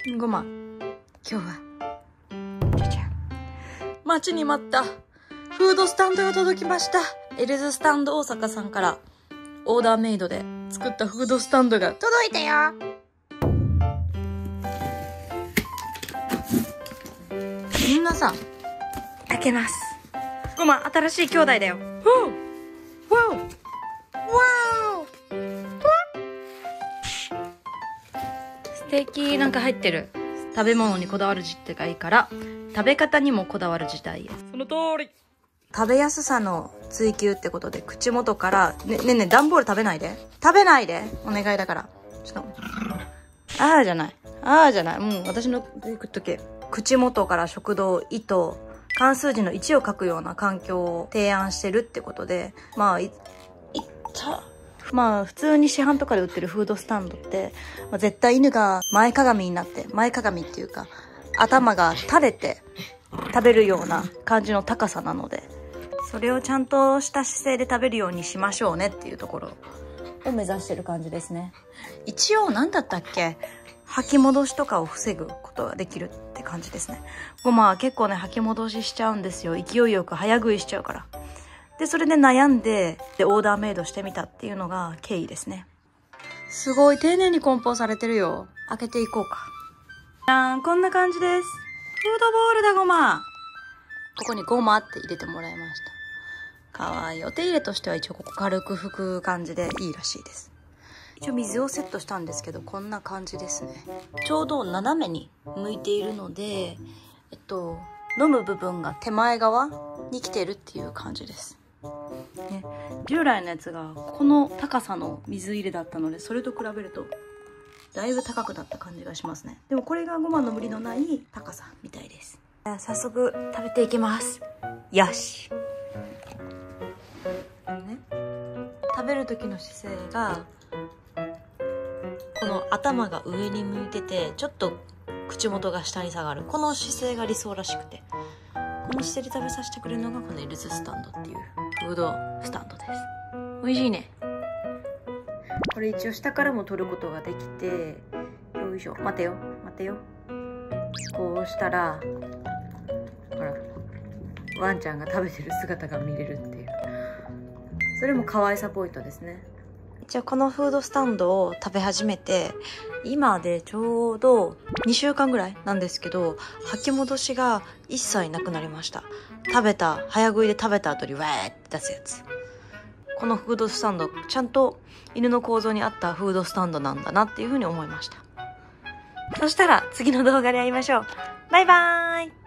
ごま、今日はじゃじゃん、待ちに待ったフードスタンドが届きました。エルズスタンド大阪さんからオーダーメイドで作ったフードスタンドが届いたよ。皆さん開けます。ごま、新しい兄弟だよ。わおわおわお、素敵。なんか入ってる。食べ物にこだわる自体がいいから食べ方にもこだわる自体。その通り。食べやすさの追求ってことで口元からねえねえ、段ボール食べないでお願いだから。ちょっとあーじゃない、あーじゃない、もう私の言っとけ。口元から食道、糸、漢数字の1を書くような環境を提案してるってことで、まあ普通に市販とかで売ってるフードスタンドって、絶対犬が前かがみになって、前かがみっていうか頭が垂れて食べるような感じの高さなので、それをちゃんとした姿勢で食べるようにしましょうねっていうところを目指してる感じですね。一応何だったっけ、吐き戻しとかを防ぐことができるって感じですね。ごまは結構ね、吐き戻ししちゃうんですよ。勢いよく早食いしちゃうから。で、それで悩んで、オーダーメイドしてみたっていうのが経緯ですね。すごい丁寧に梱包されてるよ。開けていこうか。こんな感じです。フードボールだ、ごま。ここにごまって入れてもらいました。かわいい。お手入れとしては一応ここ軽く拭く感じでいいらしいです。一応水をセットしたんですけど、こんな感じですね。ちょうど斜めに向いているので、飲む部分が手前側に来てるっていう感じです。ね、従来のやつがこの高さの水入れだったので、それと比べるとだいぶ高くなった感じがしますね。でもこれがごまの無理のない高さみたいです。早速食べていきます。よし、ね、食べる時の姿勢がこの頭が上に向いてて、ちょっと口元が下に下がる、この姿勢が理想らしくて、この姿勢で食べさせてくれるのがこのエルズスタンドっていうフードスタンドです。美味しいね。これ一応下からも取ることができて、よいしょ、待てよ待てよ、こうしたらほらワンちゃんが食べてる姿が見れるっていう、それも可愛さポイントですね。一応このフードスタンドを食べ始めて今でちょうど2週間ぐらいなんですけど、吐き戻しが一切なくなりました。早食いで食べた後にわーって出すやつ。このフードスタンドちゃんと犬の構造に合ったフードスタンドなんだなっていうふうに思いました。そしたら次の動画で会いましょう。バイバーイ。